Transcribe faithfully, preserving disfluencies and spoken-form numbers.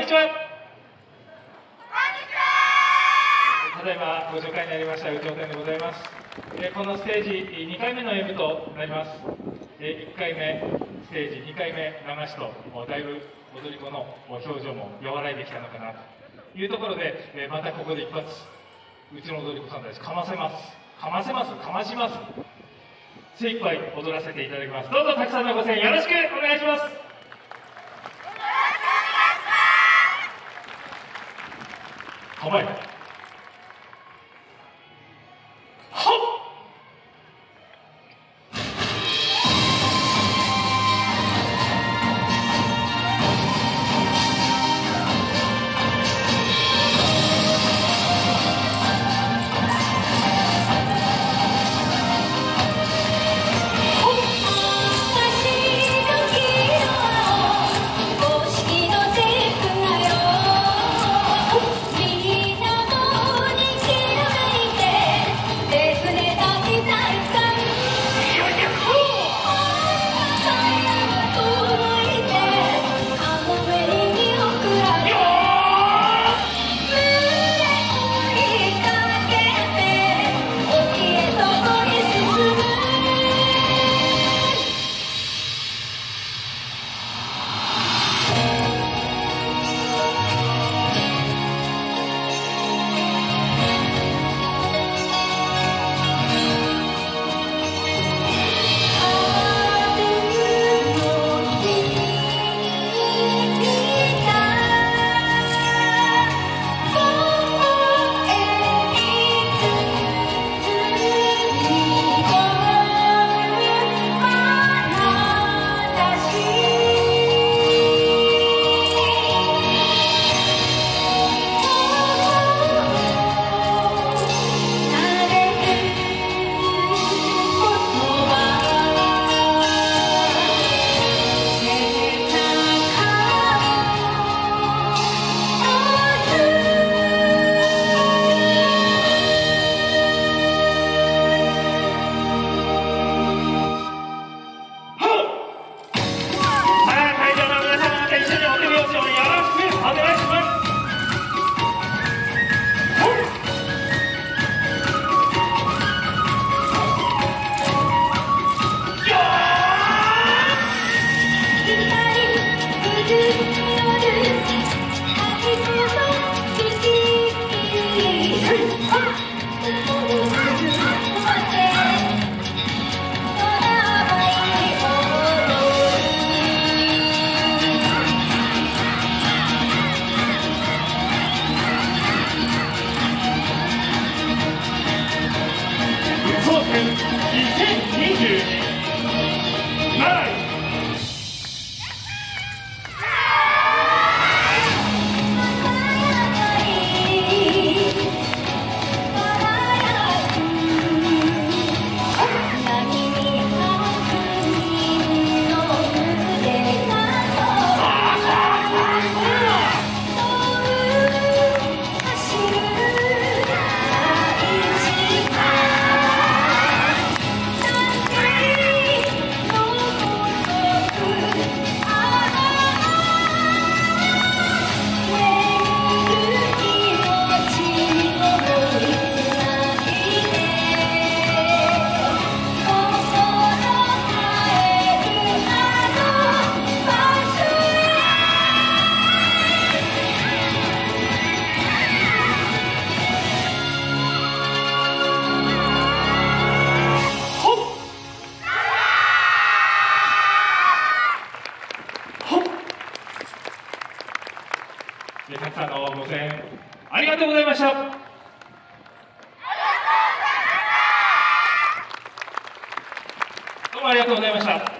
ちは。ただいまご紹介になりました有頂天でございます。えー、このステージにかいめの演舞となります。えー、いっかいめステージ、にかいめ流しとだいぶ踊り子の表情も和らいできたのかなというところで、えー、またここで一発うちの踊り子さんたちかませますかませますかまします。精一杯踊らせていただきます。どうぞたくさんのご声援よろしくお願いします。構えにせんにじゅうにナイスたくさんのご声援ありがとうございました。どうもありがとうございました。